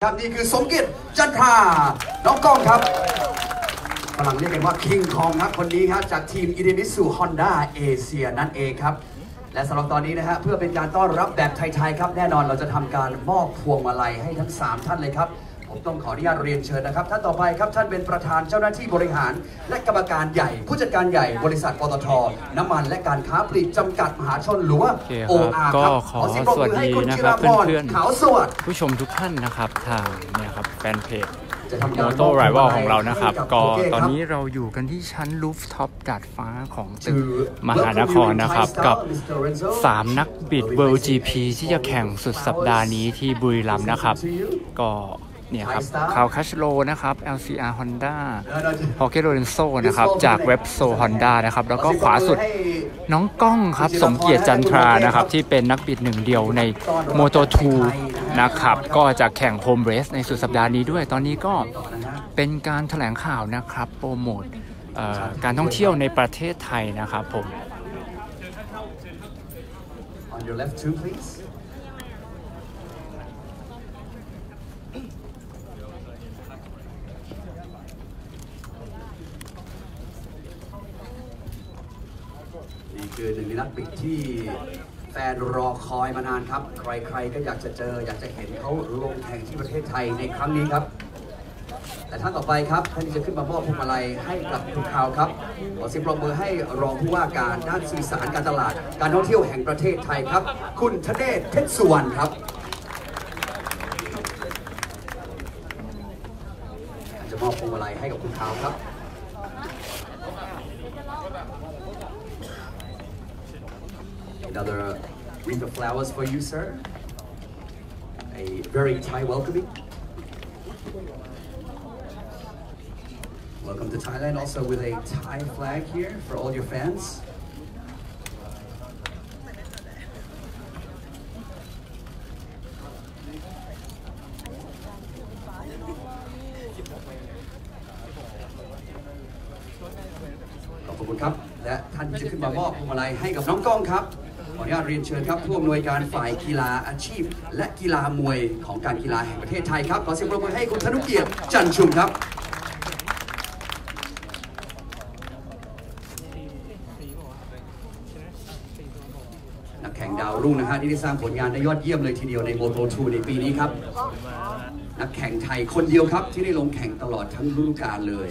ครับนี่คือสมเกียรติจันทราน้องก้องครับฝรั่งเรียกกันว่าคิงคองครับคนนี้ครับจากทีมอิเดมิสุฮอนด้าเอเชียนั่นเองครับและสำหรับตอนนี้นะฮะเพื่อเป็นการต้อนรับแบบไทยๆครับแน่นอนเราจะทำการมอบพวงมาลัยให้ทั้ง3ท่านเลยครับผมต้องขออนุญาตเรียนเชิญนะครับท่านต่อไปครับท่านเป็นประธานเจ้าหน้าที่บริหารและกรรมการใหญ่ผู้จัดการใหญ่บริษัทปตท.น้ำมันและการค้าปลีกจำกัดมหาชนหรือว่า OR ครับขอสวัสดีนะครับเพื่อนๆผู้ชมทุกท่านนะครับทางเนี่ยครับแฟนเพจโมโต้ไรวัลของเรานะครับก็ตอนนี้เราอยู่กันที่ชั้นลูฟท็อปดาดฟ้าของตึกมหานครนะครับกับ3นักบิด World GP ที่จะแข่งสุดสัปดาห์นี้ที่บุรีรัมย์นะครับก็เนี่ยครับคาวคัชโลนะครับ LCR Honda ฮอเกโรเรนโซนะครับจากเว็บโซ Honda นะครับแล้วก็ขวาสุดน้องก้องครับสมเกียรติจันทรานะครับที่เป็นนักบิดหนึ่งเดียวใน Moto2 นะครับก็จะแข่งโฮมเรสในสุดสัปดาห์นี้ด้วยตอนนี้ก็เป็นการแถลงข่าวนะครับโปรโมทการท่องเที่ยวในประเทศไทยนะครับผม On your left too, please. นี่คือหนึ่งในนักบิดที่แฟนรอคอยมานานครับใครๆก็อยากจะเจออยากจะเห็นเขาลงแข่งที่ประเทศไทยในครั้งนี้ครับแต่ท่านต่อไปครับท่านที่จะขึ้นมามอบพวงมาลัยให้กับทุกข่าวครับขอเสียงปรบมือให้รองผู้ว่าการด้านสื่อสารการตลาดการท่องเที่ยวแห่งประเทศไทยครับคุณธเนศเพชรสุวรรณครับจะมอบพวงมาลัยให้กับคุณข่าวครับAnother wreath of flowers for you, sir. A very Thai welcoming. Welcome to Thailand, also with a Thai flag here for all your fans.ขอบคุณครับและท่านจะขึ้นมามอบพวงมาลัยให้กับน้องก้องครับขออนุญาตเรียนเชิญครับผู้อำนวยการฝ่ายกีฬาอาชีพและกีฬามวยของการกีฬาแห่งประเทศไทยครับขอเสียงปรบมือให้คุณธนุเกียรติจันชุมครับนักแข่งดาวรุ่งนะฮะที่ได้สร้างผลงานได้ยอดเยี่ยมเลยทีเดียวใน Moto2 ในปีนี้ครับนักแข่งไทยคนเดียวครับที่ได้ลงแข่งตลอดทั้งฤดูกาลเลย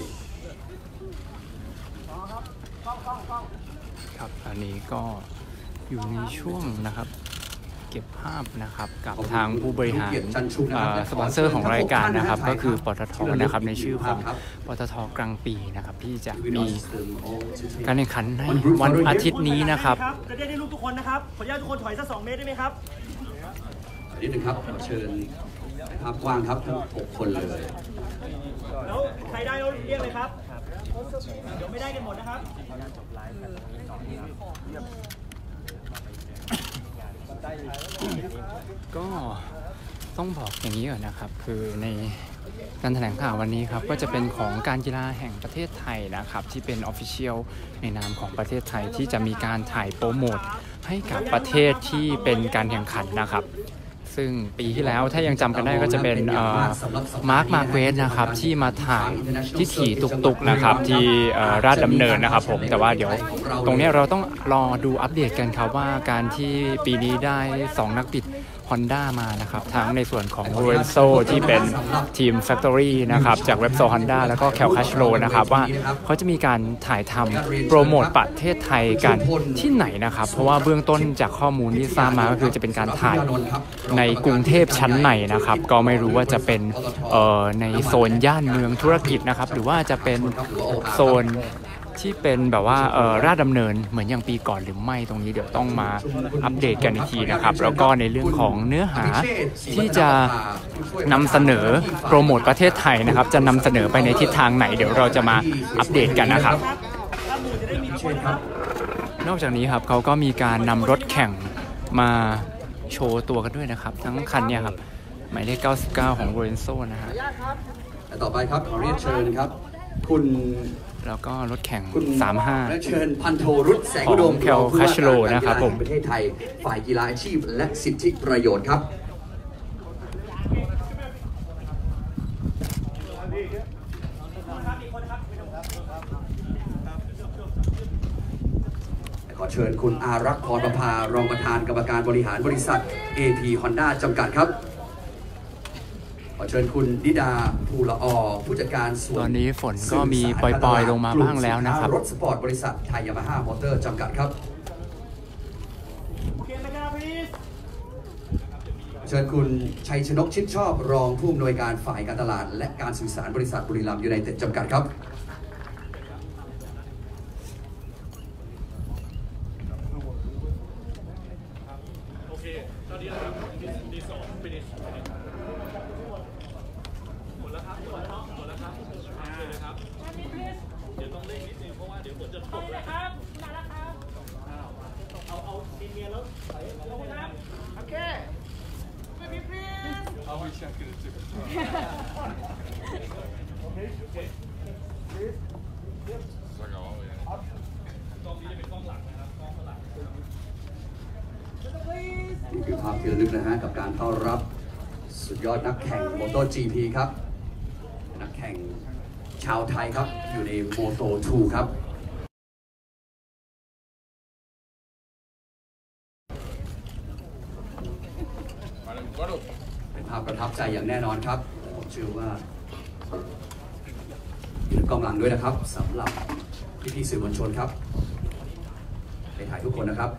ครับอันนี้ก็อยู่ในช่วงนะครับเก็บภาพนะครับกับทางผู้บริหารสปอนเซอร์ของรายการนะครับก็คือปตท.นะครับในชื่อของปตท.กลางปีนะครับที่จะมีการแข่งขันในวันอาทิตย์นี้นะครับจะได้รูปทุกคนนะครับขออนุญาตทุกคนถอยสัก2 เมตรได้ไหมครับนิดนึงครับเชิญภาพกว้างครับทั้ง6 คนเลยแล้วใครได้เรียกเลยครับเดี๋ยวไม่ได้กันหมดนะครับก็ต้องบอกอย่างนี้ก่อนนะครับคือในการแถลงข่าววันนี้ครับก็จะเป็นของการกีฬาแห่งประเทศไทยนะครับที่เป็น Official ในนามของประเทศไทยที่จะมีการถ่ายโปรโมทให้กับประเทศที่เป็นการแข่งขันนะครับซึ่งปีที่แล้วถ้ายังจำกันได้ก็จะเป็นมาร์คมาร์เควสนะครับที่มาถ่ายที่ขี่ตุกๆนะครับที่ราชดำเนินนะครับผมแต่ว่าเดี๋ยวตรงนี้เราต้องรอดูอัปเดตกันครับว่าการที่ปีนี้ได้2นักบิด Honda มานะครับทั้งในส่วนของ Lorenzo ที่เป็นทีม Factory นะครับจากเว็บโซ Honda แล้วก็ Cal Cashlo นะครับว่าเขาจะมีการถ่ายทำโปรโมทประเทศไทยกันที่ไหนนะครับเพราะว่าเบื้องต้นจากข้อมูลที่ทราบมาก็คือจะเป็นการถ่ายในกรุงเทพชั้นในนะครับก็ไม่รู้ว่าจะเป็นในโซนย่านเมืองธุรกิจนะครับหรือว่าจะเป็นโซนที่เป็นแบบว่าราชดำเนินเหมือนอย่างปีก่อนหรือไม่ตรงนี้เดี๋ยวต้องมาอัปเดตกันอีกทีนะครับแล้วก็ในเรื่องของเนื้อหาที่จะนำเสนอโปรโมทประเทศไทยนะครับจะนำเสนอไปในทิศทางไหนเดี๋ยวเราจะมาอัปเดตกันนะครับนอกจากนี้ครับเขาก็มีการนำรถแข่งมาโชว์ตัวกันด้วยนะครับทั้งคันเนี่ยครับหมายเลข99ของโรเรนโซนะฮะต่อไปครับขอเรียนเชิญครับคุณแล้วก็รถแข่ง35 และเชิญพันโทรุตแสงอุดมแคลคัชโลนะครับผมประเทศไทยฝ่ายกีฬาอาชีพและสิทธิประโยชน์ครับขอเชิญคุณอารักษ์พรประภารองประธานกรรมการบริหารบริษัท AP Honda จำกัดครับขอเชิญคุณดิดาภูละอผู้จัดการส่วนตอนนี้ฝนก็มีปล่อยๆลงมาบ้างแล้วนะครับรถสปอร์ตบริษัทไทยยามาฮ่ามอเตอร์จำกัดครับเชิญคุณชัยชนกชิดชอบรองผู้อำนวยการฝ่ายการตลาดและการสื่อสารบริษัทบุรีรัมย์ยูไนเต็ดจำกัดครับนี่คือภาพที่ระลึกนะฮะกับการต้อนรับสุดยอดนักแข่ง MotoGP ครับนักแข่งชาวไทยครับอยู่ใน Moto2 ครับเป็นภาพประทับใจอย่างแน่นอนครับผมเชื่อว่ามีกองหลังด้วยนะครับสำหรับพี่ๆสื่อมวลชนครับไปถ่ายทุกคนนะครับ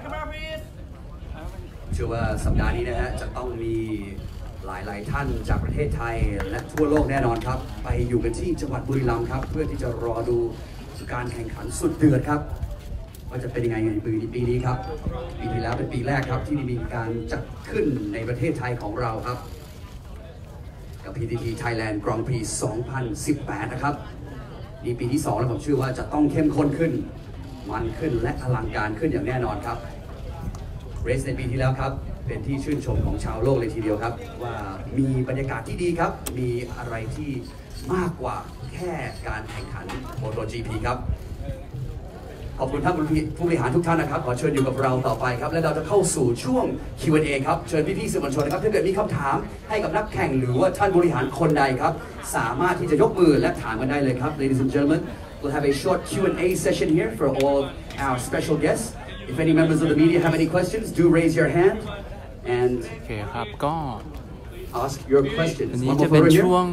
เชื่อว่าสัปดาห์นี้นะฮะจะต้องมีหลายๆท่านจากประเทศไทยและทั่วโลกแน่นอนครับไปอยู่กันที่จังหวัดบุรีรัมย์ครับเพื่อที่จะรอดูการแข่งขันสุดเดือดครับว่าจะเป็นยังไงในปีนี้ครับปีที่แล้วเป็นปีแรกครับที่มีการจัดขึ้นในประเทศไทยของเราครับกับ PTT Thailand Grand Prix 2018 นะครับนี่ปีที่2แล้วผมเชื่อว่าจะต้องเข้มข้นขึ้นมันขึ้นและอลังการขึ้นอย่างแน่นอนครับเรสในปีที่แล้วครับเป็นที่ชื่นชมของชาวโลกเลยทีเดียวครับว่ามีบรรยากาศที่ดีครับมีอะไรที่มากกว่าแค่การแข่งขัน MotoGP ครับขอบคุณท่านผู้บริหารทุกท่านนะครับขอเชิญอยู่กับเราต่อไปครับและเราจะเข้าสู่ช่วง Q&A ครับเชิญพี่ๆสื่อมวลชนนะครับถ้าเกิดมีคำถามให้กับนักแข่งหรือว่าท่านบริหารคนใดครับสามารถที่จะยกมือและถามกันได้เลยครับ Ladies and gentlemen we'll have a short Q&A session here for all our special guests if any members of the media have any questions do raise your hand and โอเคครับก็ ask your questions อันนี้จะเป็นช่วง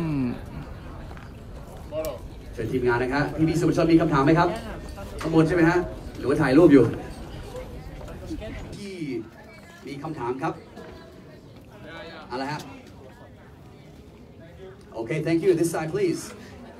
เชิญทีมงานนะครับพี่ๆสื่อมวลชนมีคำถามไหมครับข้างบนใช่ไหมฮะหรือว่าถ่ายรูปอยู่ที่มีคำถามครับอะไรฮะ Okay thank you this side please